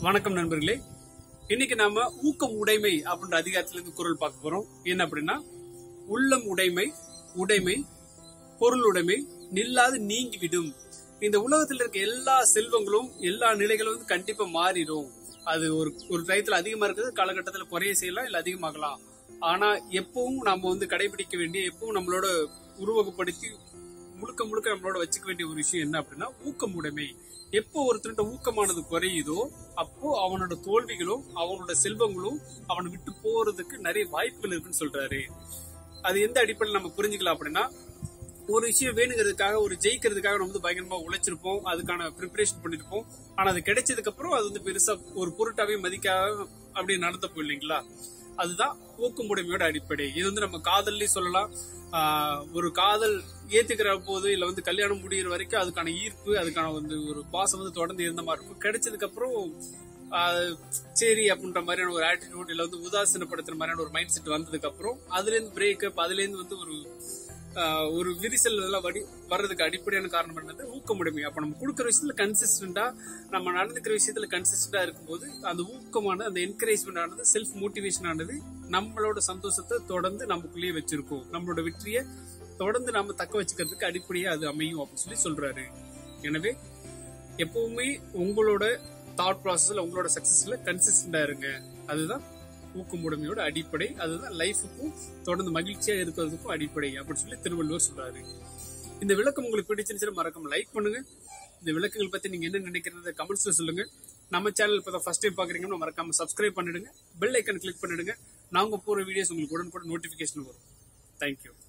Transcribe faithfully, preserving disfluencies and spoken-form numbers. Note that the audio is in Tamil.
வணக்கம் நண்பர்களே. இன்னைக்கு நாம ஊக்கம் உடைமை அப்படின்ற அதிகாரத்துல இருந்து குரல் பார்க்க போறோம். என்ன அப்படின்னா, உள்ளம் உடைமை, உடைமை, பொருள் உடைமை நில்லாது நீங்கிவிடும். இந்த உலகத்துல இருக்க எல்லா செல்வங்களும் எல்லா நிலைகளும் வந்து கண்டிப்பா மாறிடும். அது ஒரு ஒரு டயத்துல அதிகமா இருக்குது, காலகட்டத்துல குறைய செய்யலாம், இல்ல அதிகமாகலாம். ஆனா எப்பவும் நாம வந்து கடைபிடிக்க வேண்டிய, எப்பவும் நம்மளோட உருவகப்படுத்தி முழுக்க முழுக்க நம்மளோட வச்சுக்க வேண்டிய ஒரு விஷயம் என்ன அப்படின்னா ஊக்கம் உடைமை. எப்போ ஒருத்தருட்ட ஊக்கமானது குறையுதோ அப்போ அவனோட தோல்விகளும் அவனோட செல்வங்களும் அவனை விட்டு போறதுக்கு நிறைய வாய்ப்புகள் இருக்குன்னு சொல்றாரு. அது எந்த அடிப்படையில் நம்ம புரிஞ்சுக்கலாம் அப்படின்னா, ஒரு விஷயம் வேணுங்கிறதுக்காக, ஒரு ஜெயிக்கிறதுக்காக நம்ம வந்து பயங்கரமா உழைச்சிருப்போம், அதுக்கான ப்ரிப்பரேஷன் பண்ணிருப்போம். ஆனா அது கிடைச்சதுக்கு அப்புறம் அது வந்து பெருசா ஒரு பொருட்டாவே மதிக்காக அப்படியே நடந்தப்போ இல்லைங்களா, அதுதான் ஊக்கமுடைமையோட அடிப்படை. இது வந்து நம்ம காதல்லையும் சொல்லலாம். ஆஹ் ஒரு காதல் ஏத்துக்கிற போது இல்ல வந்து கல்யாணம் முடிகிற வரைக்கும் அதுக்கான ஈர்ப்பு, அதுக்கான வந்து ஒரு பாசம் வந்து தொடர்ந்து இருந்த மாதிரி இருக்கும். கிடைச்சதுக்கு அப்புறம் சரி அப்படின்ற மாதிரியான ஒரு ஆட்டிடியூட் இல்ல வந்து உதாசீனப்படுத்துற மாதிரியான ஒரு மைண்ட் செட் வந்ததுக்கு அப்புறம் அதுல இருந்து பிரேக்கப், அதுல இருந்து வந்து ஒரு ஒரு விரிசல் இதெல்லாம் வடி வர்றதுக்கு அடிப்படையான காரணம் என்னது ஊக்கமுடைமை. அப்ப நம்ம கொடுக்குற விஷயத்துல கன்சிஸ்டன்டா, நம்ம நடந்துக்கிற விஷயத்துல கன்சிஸ்டன்டா இருக்கும்போது அந்த ஊக்கமான அந்த என்கரேஜ்மெண்ட் ஆனது, செல்ஃப் மோட்டிவேஷன் ஆனது நம்மளோட சந்தோஷத்தை தொடர்ந்து நமக்குள்ளேயே வச்சிருக்கோம். நம்மளோட வெற்றியை தொடர்ந்து நாம தக்க வச்சுக்கிறதுக்கு அடிப்படையா அது அமையும் அப்படின்னு சொல்லி சொல்றாரு. எனவே எப்பவுமே உங்களோட தாட் ப்ராசஸ்ல, உங்களோட சக்சஸ்ல கன்சிஸ்டன்டா இருங்க. அதுதான் ஊக்கமுடைமையோட அடிப்படை. அதுதான் லைஃபுக்கும் தொடர்ந்து மகிழ்ச்சியா இருக்கிறதுக்கும் அடிப்படை அப்படின்னு சொல்லி திருவள்ளுவர் சொல்றாரு. இந்த விளக்கம் உங்களுக்கு பிடிச்சிருந்துச்சுன்னா மறக்காம லைக் பண்ணுங்க. இந்த விளக்கங்கள் பத்தி நீங்க என்ன நினைக்கிறத கமெண்ட்ஸ்ல சொல்லுங்க. நம்ம சேனல் இப்பதான் ஃபர்ஸ்ட் டைம் பாக்குறீங்கன்னா மறக்காம சப்ஸ்கிரைப் பண்ணிடுங்க, பெல் ஐக்கன் கிளிக் பண்ணிடுங்க. நாங்க போற வீடியோஸ் உங்களுக்கு உடனுக்குடன் நோட்டிபிகேஷன் வரும். தேங்க்யூ.